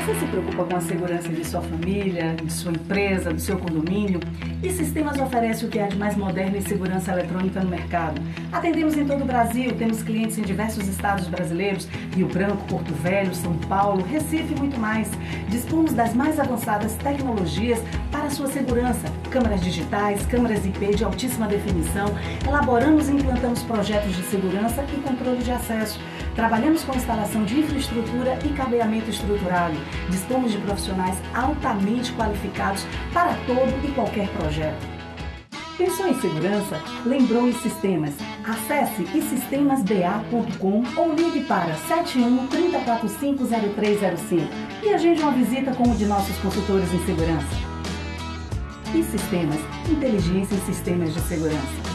Você se preocupa com a segurança de sua família, de sua empresa, do seu condomínio? E Sistemas oferece o que há de mais moderno em segurança eletrônica no mercado. Atendemos em todo o Brasil, temos clientes em diversos estados brasileiros, Rio Branco, Porto Velho, São Paulo, Recife e muito mais. Dispomos das mais avançadas tecnologias para a sua segurança. Câmeras digitais, câmeras IP de altíssima definição. Elaboramos e implantamos projetos de segurança e controle de acesso. Trabalhamos com instalação de infraestrutura e cabeamento estruturado. Dispomos de profissionais altamente qualificados para todo e qualquer projeto. Pensou em segurança? Lembrou em Sistemas. Acesse isistemasba.com ou ligue para 71 3045 0305 e agende uma visita com um de nossos consultores em segurança. E Sistemas, inteligência em sistemas de segurança.